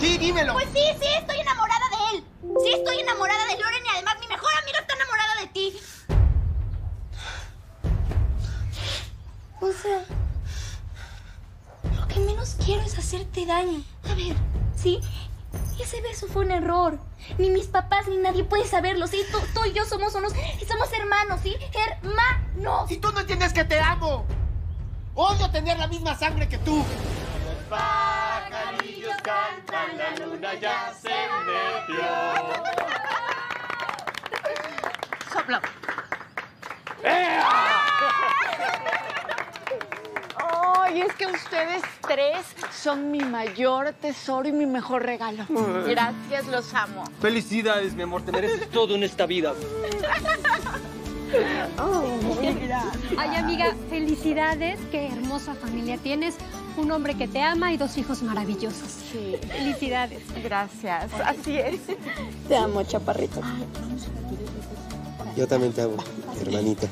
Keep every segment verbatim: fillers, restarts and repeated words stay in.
Sí, dímelo. Pues sí, sí, estoy enamorada de él. Sí, estoy enamorada de Loren y además mi mejor amiga está enamorada de ti. O sea, lo que menos quiero es hacerte daño. A ver, ¿sí? Ese beso fue un error. Ni mis papás ni nadie puede saberlo, ¿sí? Tú, tú y yo somos unos... Somos hermanos, ¿sí? Hermanos. Y tú no entiendes que te amo. Odio tener la misma sangre que tú. Los pajarillos cantan, la luna ya se metió. Sopla. Ay, es que ustedes tres son mi mayor tesoro y mi mejor regalo. Gracias, los amo. Felicidades, mi amor, te mereces todo en esta vida. Ay, amiga, felicidades. Qué hermosa familia tienes. Un hombre que te ama y dos hijos maravillosos. Sí. Felicidades. Gracias, así es. Te amo, chaparrito. Yo también te amo, hermanita.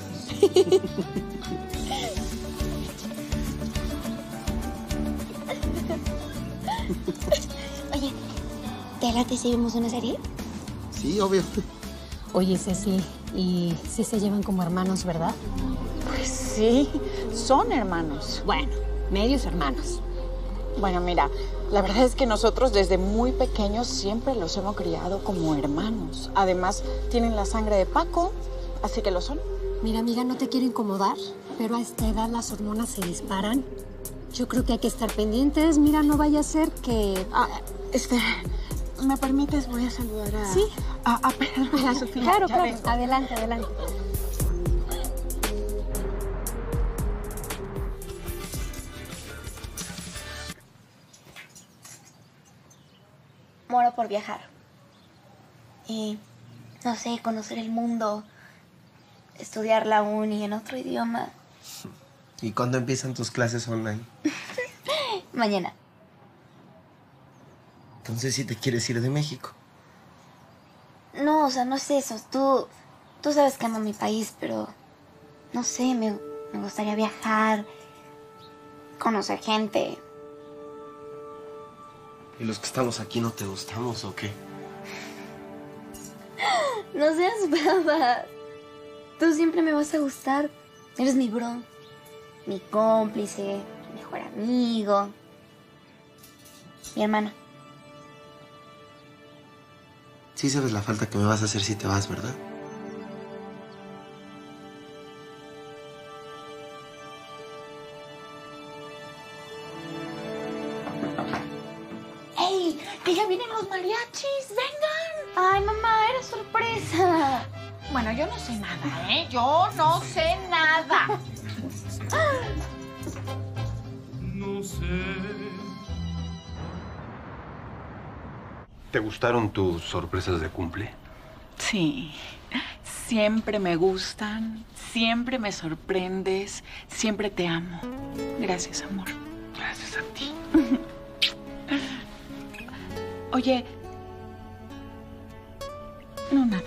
Oye, ¿te late si vemos una serie? Sí, obvio. Oye, Ceci, y sí se llevan como hermanos, ¿verdad? Pues sí, son hermanos. Bueno, medios hermanos. Bueno, mira, la verdad es que nosotros desde muy pequeños siempre los hemos criado como hermanos. Además, tienen la sangre de Paco, así que lo son. Mira, amiga, no te quiero incomodar, pero a esta edad las hormonas se disparan. Yo creo que hay que estar pendientes. Mira, no vaya a ser que... Ah, este, ¿me permites? Voy a saludar a... Sí. A, a Pedro y a Sofía. Claro, Ya claro. vengo. Adelante, adelante. Muero por viajar. Y, no sé, conocer el mundo, estudiar la uni en otro idioma. ¿Y cuándo empiezan tus clases online? Mañana. Entonces sí te quieres ir de México. No, o sea, no es eso. Tú, tú sabes que amo mi país, pero no sé, me, me gustaría viajar, conocer gente. ¿Y los que estamos aquí no te gustamos o qué? No seas brava. Tú siempre me vas a gustar. Eres mi bro, mi cómplice, mi mejor amigo, mi hermano. Sí sabes la falta que me vas a hacer si te vas, ¿verdad? ¡Ey! ¡Que ya vienen los mariachis! ¡Vengan! ¡Ay, mamá, era sorpresa! Bueno, yo no sé nada, ¿eh? Yo no sé nada. No sé. ¿Te gustaron tus sorpresas de cumple? Sí, siempre me gustan, siempre me sorprendes, siempre te amo. Gracias, amor. Gracias a ti. Oye, no, nada.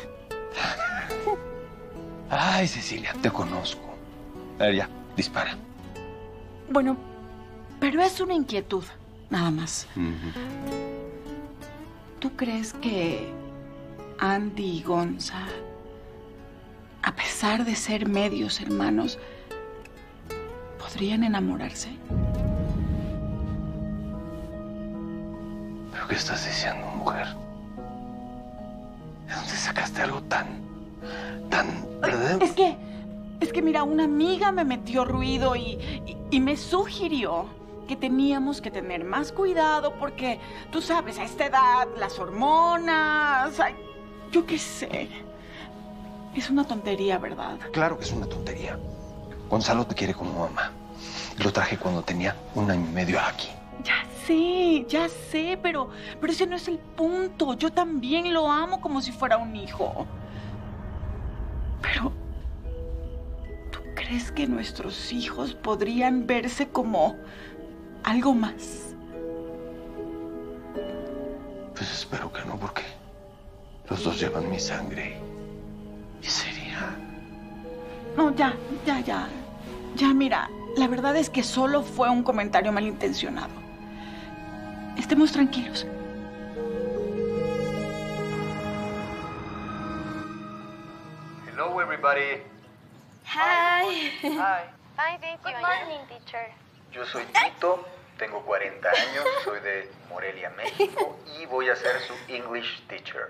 Ay, Cecilia, te conozco. A ver, ya, dispara. Bueno, pero es una inquietud, nada más. Uh-huh. ¿Tú crees que Andy y Gonza, a pesar de ser medios hermanos, podrían enamorarse? ¿Pero qué estás diciendo, mujer? ¿De dónde sacaste algo tan... tan verdadero? Es que, es que mira, una amiga me metió ruido y, y, y me sugirió que teníamos que tener más cuidado porque, tú sabes, a esta edad, las hormonas, ay, yo qué sé. Es una tontería, ¿verdad? Claro que es una tontería. Gonzalo te quiere como mamá. Y lo traje cuando tenía un año y medio aquí. Ya sé, ya sé, pero, pero ese no es el punto. Yo también lo amo como si fuera un hijo. Pero, ¿tú crees que nuestros hijos podrían verse como algo más? Pues espero que no, porque los dos llevan mi sangre. Y sería... No, ya, ya, ya. Ya, mira, la verdad es que solo fue un comentario malintencionado. Estemos tranquilos. everybody. Hi. Hi. Fine, thank you. Good morning, teacher. Yo soy Tito, tengo cuarenta años, soy de Morelia, México, y voy a ser su English teacher.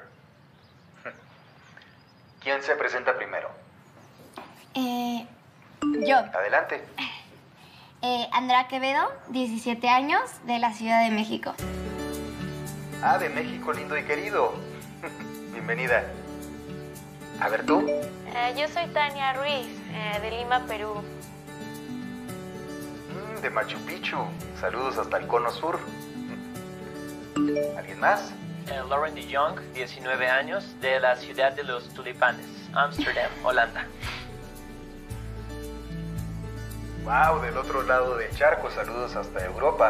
¿Quién se presenta primero? Eh, yo. Adelante. Eh, Andrea Quevedo, diecisiete años, de la Ciudad de México. Ah, de México, lindo y querido. Bienvenida. A ver, ¿tú? Eh, yo soy Tania Ruiz, eh, de Lima, Perú. Mm, de Machu Picchu. Saludos hasta el Cono Sur. ¿Alguien más? Eh, Lauren de Jong, diecinueve años, de la ciudad de los tulipanes, Ámsterdam, Holanda. Wow, del otro lado del charco, saludos hasta Europa.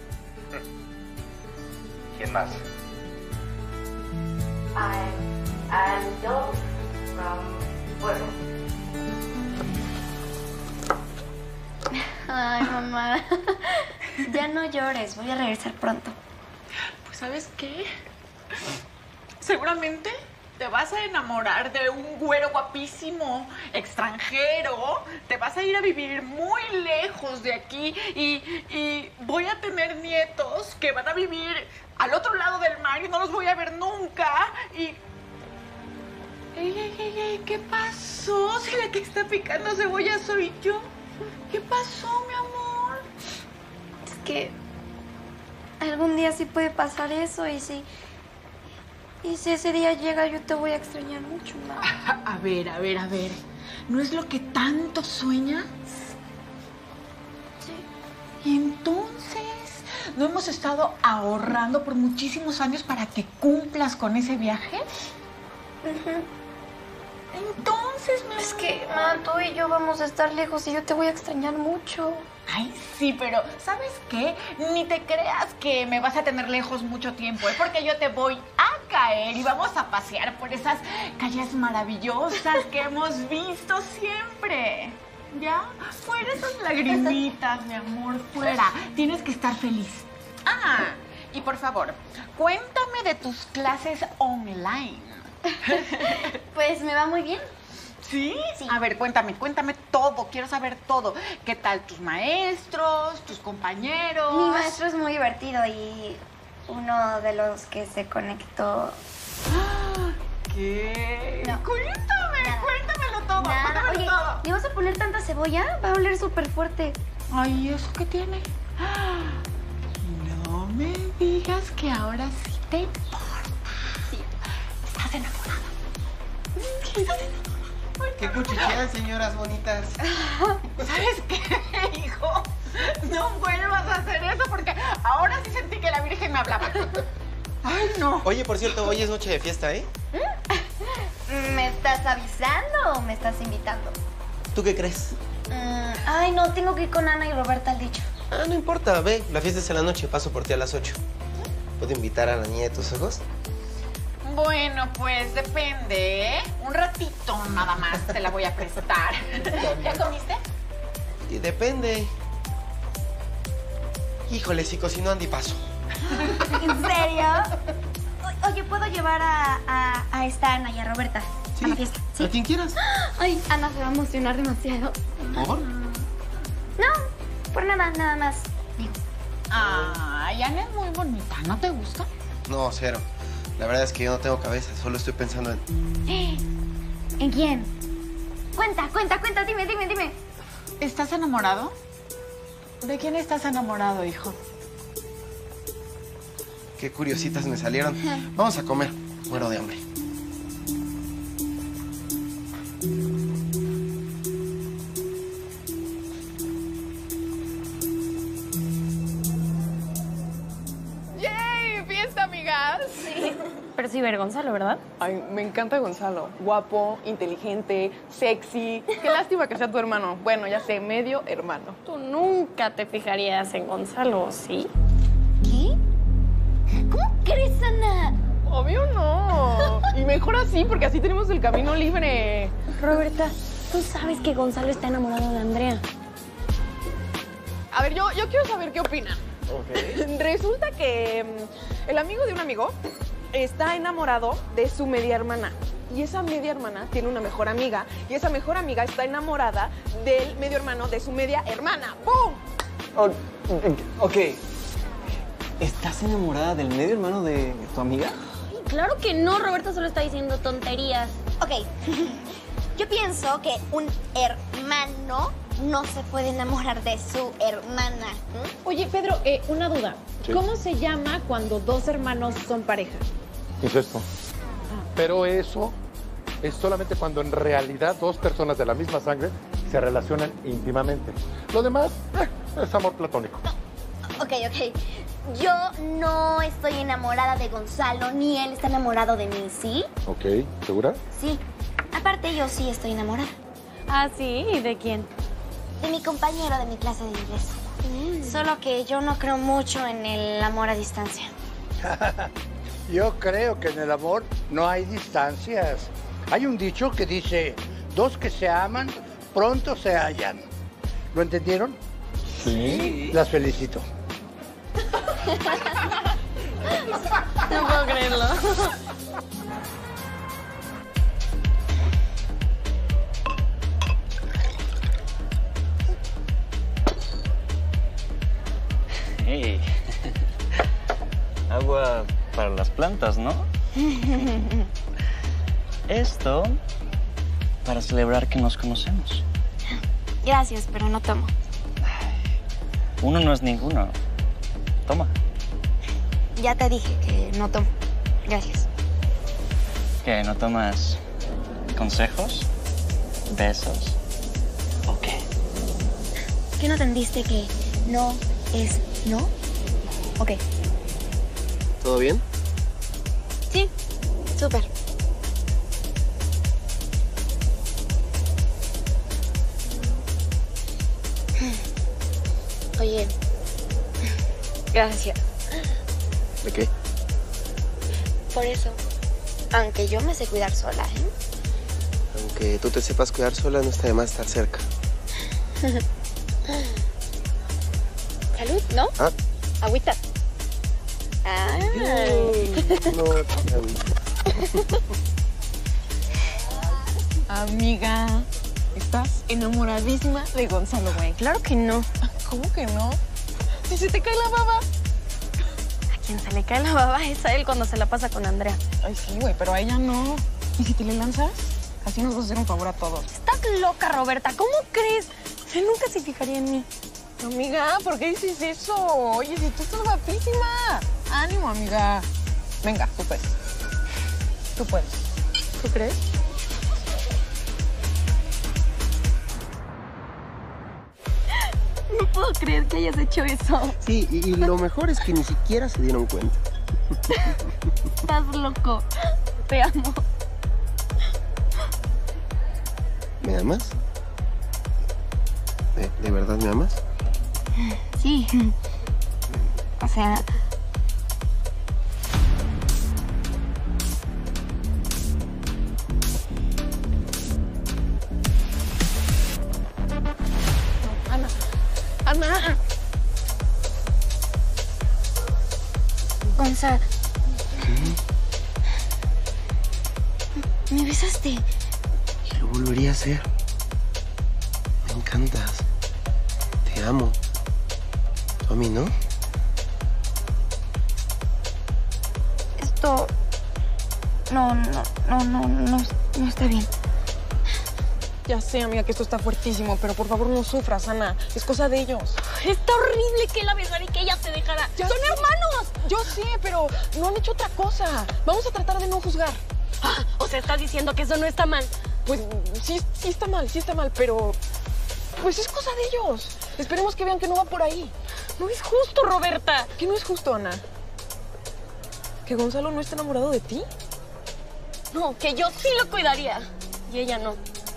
¿Quién más? I'm Aldo from Puebla. Ay, mamá. Ya no llores, voy a regresar pronto. Pues, ¿sabes qué? Seguramente te vas a enamorar de un güero guapísimo, extranjero. Te vas a ir a vivir muy lejos de aquí y, y voy a tener nietos que van a vivir al otro lado del mar y no los voy a ver nunca. Y... Ey, ey, ey, ey, ¿qué pasó? Si la que está picando cebolla soy yo. ¿Qué pasó, mi amor? Es que algún día sí puede pasar eso y si... Y si ese día llega, yo te voy a extrañar mucho, mamá. A, a ver, a ver, a ver. ¿No es lo que tanto sueñas? Sí. Y entonces, ¿no hemos estado ahorrando por muchísimos años para que cumplas con ese viaje? Uh-huh. Entonces, mi Es que, mamá, tú y yo vamos a estar lejos y yo te voy a extrañar mucho. Ay, sí, pero ¿sabes qué? Ni te creas que me vas a tener lejos mucho tiempo, ¿eh? Porque yo te voy a caer y vamos a pasear por esas calles maravillosas que hemos visto siempre. ¿Ya? Fuera esas lagrimitas, mi amor, fuera. Tienes que estar feliz. Ah, y por favor, cuéntame de tus clases online. Pues me va muy bien. ¿Sí? Sí. A ver, cuéntame, cuéntame todo. Quiero saber todo. ¿Qué tal tus maestros, tus compañeros? Mi maestro es muy divertido y uno de los que se conectó... ¿Qué? No. Cuéntame, Nada. cuéntamelo todo, Nada. cuéntamelo Oye, todo. ¿le vas a poner tanta cebolla? Va a oler súper fuerte. Ay, ¿eso qué tiene? No me digas que ahora sí te importa. Sí. Estás enamorada. ¿Estás enamorada? ¿Qué cuchichean, señoras bonitas? ¿Sabes qué, hijo? No vuelvas a hacer eso porque ahora sí sentí que la Virgen me hablaba. Ay, no. Oye, por cierto, hoy es noche de fiesta, ¿eh? ¿Me estás avisando o me estás invitando? ¿Tú qué crees? Mm, ay, no, tengo que ir con Ana y Roberta al dicho. Ah, no importa, ve, la fiesta es en la noche, paso por ti a las ocho. ¿Puedo invitar a la niña de tus ojos? Bueno, pues depende, ¿eh? Un ratito nada más te la voy a prestar. ¿Ya comiste? Y depende. Híjole, si cocinó Andy, paso. ¿En serio? O- oye, ¿puedo llevar a, a, a esta Ana y a Roberta Sí, a la fiesta? a quien quieras. Ay, Ana se va a emocionar demasiado. ¿Por? No, por nada, nada más. Digo. Ay, Ana es muy bonita, ¿no te gusta? No, cero. La verdad es que yo no tengo cabeza, solo estoy pensando en... ¿En quién? Cuenta, cuenta, cuenta, dime, dime, dime. ¿Estás enamorado? ¿De quién estás enamorado, hijo? Qué curiositas me salieron. Vamos a comer. Muero de hambre. ¡Yay! ¡Fiesta, amigas! Sí. Pero sí ver Gonzalo, ¿verdad? Ay, me encanta Gonzalo. Guapo, inteligente, sexy. Qué lástima que sea tu hermano. Bueno, ya sé, medio hermano. Tú nunca te fijarías en Gonzalo, ¿sí? ¿Qué? ¿Cómo crees, Ana? Obvio no. Y mejor así, porque así tenemos el camino libre. Roberta, tú sabes que Gonzalo está enamorado de Andrea. A ver, yo, yo quiero saber qué opinan. Ok. Resulta que mm, el amigo de un amigo está enamorado de su media hermana. Y esa media hermana tiene una mejor amiga. Y esa mejor amiga está enamorada del medio hermano de su media hermana. ¡Bum! Oh, ok. ¿Estás enamorada del medio hermano de tu amiga? Claro que no, Roberta solo está diciendo tonterías. Ok, yo pienso que un hermano no se puede enamorar de su hermana. ¿Mm? Oye, Pedro, eh, una duda. Sí. ¿Cómo se llama cuando dos hermanos son pareja? Incesto. Pero eso es solamente cuando en realidad dos personas de la misma sangre se relacionan íntimamente. Lo demás eh, es amor platónico. Ok, ok. Yo no estoy enamorada de Gonzalo, ni él está enamorado de mí, ¿sí? Ok, ¿segura? Sí. Aparte, yo sí estoy enamorada. Ah, sí, ¿y de quién? De mi compañero de mi clase de inglés. Mm. Solo que yo no creo mucho en el amor a distancia. Yo creo que en el amor no hay distancias. Hay un dicho que dice, dos que se aman, pronto se hallan. ¿Lo entendieron? Sí. Las felicito. No puedo creerlo. Hey. Agua para las plantas, ¿no? Esto para celebrar que nos conocemos. Gracias, pero no tomo. Uno no es ninguno. Toma. Ya te dije que no tomo. Gracias. ¿Qué? ¿No tomas consejos? ¿Besos? ¿O qué? ¿Qué no entendiste que no es no? Ok. ¿Todo bien? Sí, súper. Oye, gracias. ¿De qué? Por eso, aunque yo me sé cuidar sola, ¿eh? Aunque tú te sepas cuidar sola, no está de más estar cerca. Salud, ¿no? ¿Ah? Agüita. Ah. No, no, agüita. Amiga, ¿estás enamoradísima de Gonzalo, güey? Claro que no. ¿Cómo que no? ¿Si se te cae la baba? A quien se le cae la baba es a él cuando se la pasa con Andrea. Ay, sí, güey, pero a ella no. ¿Y si te le lanzas? Así nos vas a hacer un favor a todos. Estás loca, Roberta. ¿Cómo crees? Él nunca se fijaría en mí. Amiga, ¿por qué dices eso? Oye, si tú estás guapísima. Ánimo, amiga. Venga, tú puedes. Tú puedes. ¿Tú crees? No puedo creer que hayas hecho eso. Sí, y, y lo mejor es que ni siquiera se dieron cuenta. Estás loco. Te amo. ¿Me amas? ¿De, de verdad me amas? Sí. O sea... Ana. Ana. Gonzalo. ¿Me besaste? Y lo volvería a hacer. Me encantas. Te amo. Tú a mí, ¿no? Esto... No, no, no, no, no, no está bien. Ya sé, amiga, que esto está fuertísimo, pero por favor no sufras, Ana. Es cosa de ellos. Está horrible que la besara y que ella se dejara. Ya ¡Son sé. hermanos! Yo sé, pero no han hecho otra cosa. Vamos a tratar de no juzgar. Ah, o sea, estás diciendo que eso no está mal. Pues sí, sí está mal, sí está mal, pero... Pues es cosa de ellos. Esperemos que vean que no va por ahí. No es justo, Roberta. ¿Qué no es justo, Ana? ¿Que Gonzalo no está enamorado de ti? No, que yo sí lo cuidaría. Y ella no.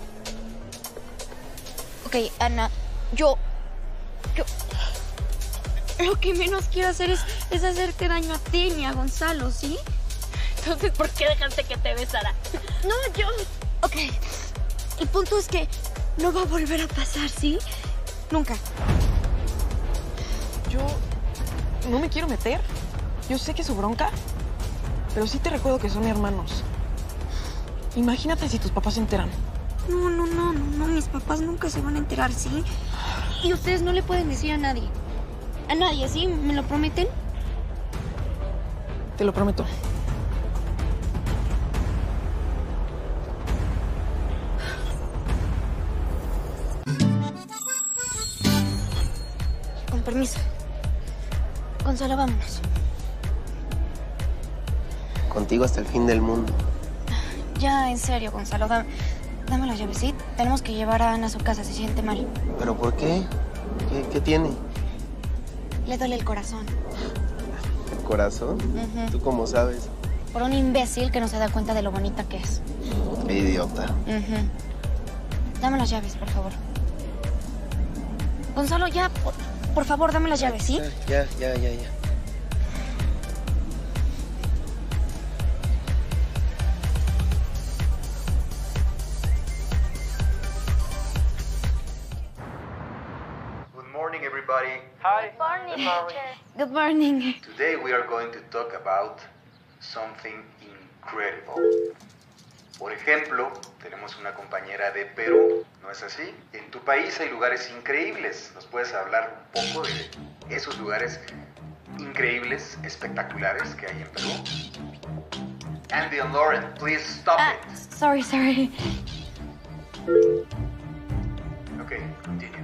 Ok, Ana, yo... Yo... Lo que menos quiero hacer es, es hacerte daño a ti ni a Gonzalo, ¿sí? Entonces, ¿por qué dejaste que te besara? No, yo... Ok, el punto es que no va a volver a pasar, ¿sí? Nunca. Yo no me quiero meter. Yo sé que es su bronca, pero sí te recuerdo que son hermanos. Imagínate si tus papás se enteran. No, no, no, no, no, mis papás nunca se van a enterar, ¿sí? Y ustedes no le pueden decir a nadie. A nadie, ¿sí? ¿Me lo prometen? Te lo prometo. Con permiso. Gonzalo, vámonos. Contigo hasta el fin del mundo. Ya, en serio, Gonzalo, dame, dame las llaves, ¿sí? Tenemos que llevar a Ana a su casa, se siente mal. ¿Pero por qué? ¿Qué, qué tiene? Le duele el corazón. ¿El corazón? Ujú. ¿Tú cómo sabes? Por un imbécil que no se da cuenta de lo bonita que es. Qué idiota. Ujú. Dame las llaves, por favor. Gonzalo, ya, por, por favor, dame las llaves, ¿sí? Ya, ya, ya, ya. Good morning, everybody. Hi. Good morning, teacher. Good morning. Today we are going to talk about something incredible. Por ejemplo, tenemos una compañera de Perú, ¿no es así? En tu país hay lugares increíbles. ¿Nos puedes hablar un poco de esos lugares increíbles, espectaculares que hay en Perú? Andy and Lauren, please stop Ah, it. sorry, sorry. Okay, continue.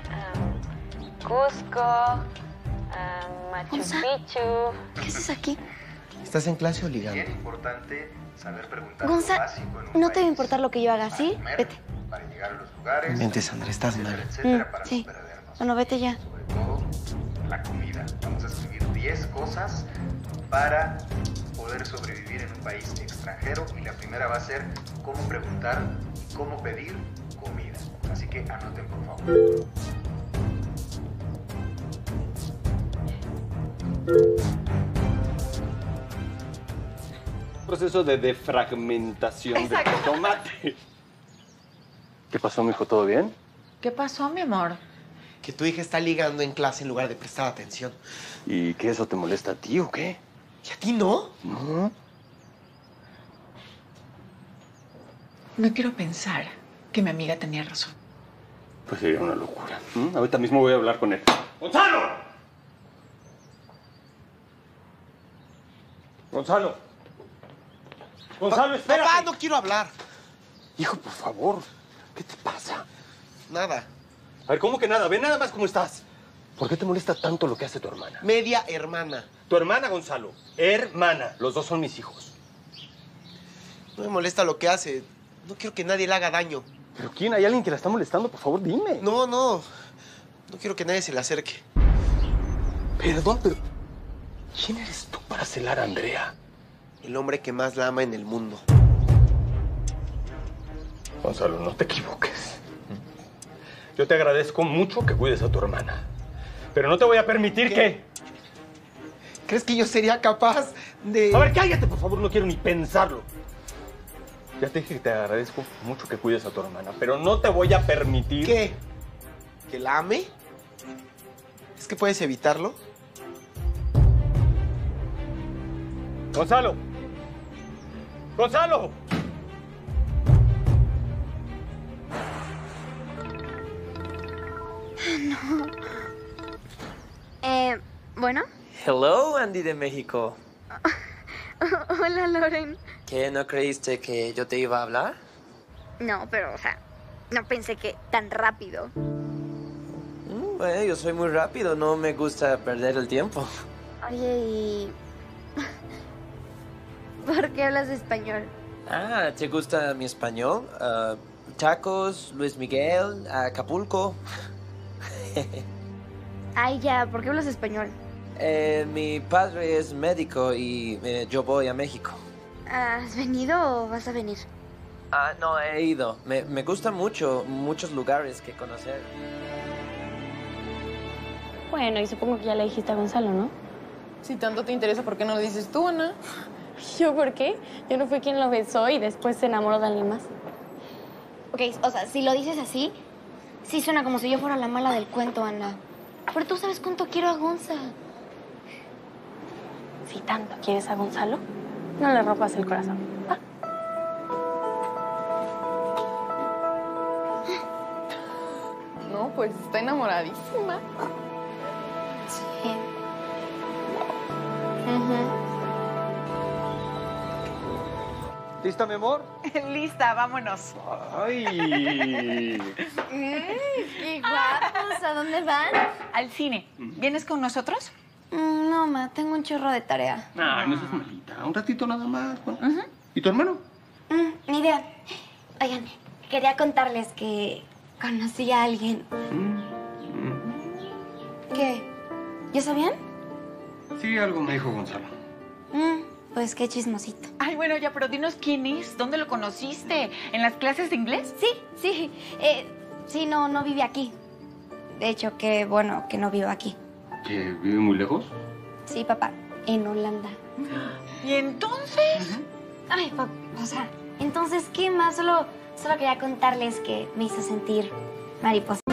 Cusco, um, Machu Gonzalo. Picchu. ¿Qué haces aquí? ¿Estás en clase o ligando? Bien importante saber preguntar Gonzalo, lo básico en un no te va a país importar lo que yo haga, ¿sí? comer, Vete. para llegar a los lugares, Mentes, Andrés, estás mal. etcétera, Mm, para sí. no perdernos. Bueno, vete ya. Sobre todo la comida. Vamos a escribir diez cosas para poder sobrevivir en un país extranjero y la primera va a ser cómo preguntar y cómo pedir comida. Así que anoten, por favor. Proceso de defragmentación Exacto. del tomate. ¿Qué pasó, mijo? ¿Todo bien? ¿Qué pasó, mi amor? Que tu hija está ligando en clase en lugar de prestar atención. ¿Y qué, eso te molesta a ti o qué? ¿Y a ti no? No. No quiero pensar que mi amiga tenía razón. Pues sería una locura. ¿Mm? Ahorita mismo voy a hablar con él. ¡Gonzalo! ¡Gonzalo! ¡Gonzalo, espera! Papá, no quiero hablar. Hijo, por favor. ¿Qué te pasa? Nada. A ver, ¿cómo que nada? Ve nada más cómo estás. ¿Por qué te molesta tanto lo que hace tu hermana? Media hermana. Tu hermana, Gonzalo. Hermana. Los dos son mis hijos. No me molesta lo que hace. No quiero que nadie le haga daño. ¿Pero quién? ¿Hay alguien que la está molestando? Por favor, dime. No, no. No quiero que nadie se le acerque. Perdón, pero... ¿quién eres tú para celar a Andrea? El hombre que más la ama en el mundo. Gonzalo, no te equivoques. Yo te agradezco mucho que cuides a tu hermana. Pero no te voy a permitir ¿Qué? que... ¿Crees que yo sería capaz de...? A ver, cállate, por favor. No quiero ni pensarlo. Ya te dije que te agradezco mucho que cuides a tu hermana, pero no te voy a permitir... ¿Qué? ¿Que la ame? ¿Es que puedes evitarlo? ¡Gonzalo! ¡Gonzalo! No. Eh, bueno. Hello, Andy de México. Hola, Loren. ¿Qué, no creíste que yo te iba a hablar? No, pero, o sea, no pensé que tan rápido. Mm, bueno, yo soy muy rápido, no me gusta perder el tiempo. Oye, ¿y por qué hablas español? Ah, ¿te gusta mi español? Uh, tacos, Luis Miguel, Acapulco. Ay, ya, ¿por qué hablas español? Eh, mi padre es médico y eh, yo voy a México. ¿Has venido o vas a venir? Ah, no, he ido. Me, me gusta mucho, muchos lugares que conocer. Bueno, y supongo que ya le dijiste a Gonzalo, ¿no? Si tanto te interesa, ¿por qué no lo dices tú, Ana? ¿Yo por qué? Yo no fui quien lo besó y después se enamoró de alguien más. Ok, o sea, si lo dices así, sí suena como si yo fuera la mala del cuento, Ana. Pero tú sabes cuánto quiero a Gonza. Si tanto quieres a Gonzalo, no le rompas el corazón. ¿Va? pues está enamoradísima. Sí. ¿Lista, mi amor? Lista, vámonos. Ay. Mm, ¡Qué guapos! ¿A dónde van? Al cine. ¿Vienes con nosotros? Mm, no, ma, tengo un chorro de tarea. No, no seas malita. Un ratito nada más. Bueno. ¿Y tu hermano? Mm, ni idea. Oigan, quería contarles que conocí a alguien. ¿Qué? ¿Ya sabían? Sí, algo me dijo Gonzalo. Mm, pues qué chismosito. Ay, bueno, ya, pero dinos quién es. ¿Dónde lo conociste? ¿En las clases de inglés? Sí, sí. Eh, sí, no, no vive aquí. De hecho, qué bueno que no vive aquí. ¿Que vive muy lejos? Sí, papá, en Holanda. ¿Y entonces? Ay, papá, o sea, entonces, ¿qué más? Solo, solo quería contarles que me hizo sentir mariposa.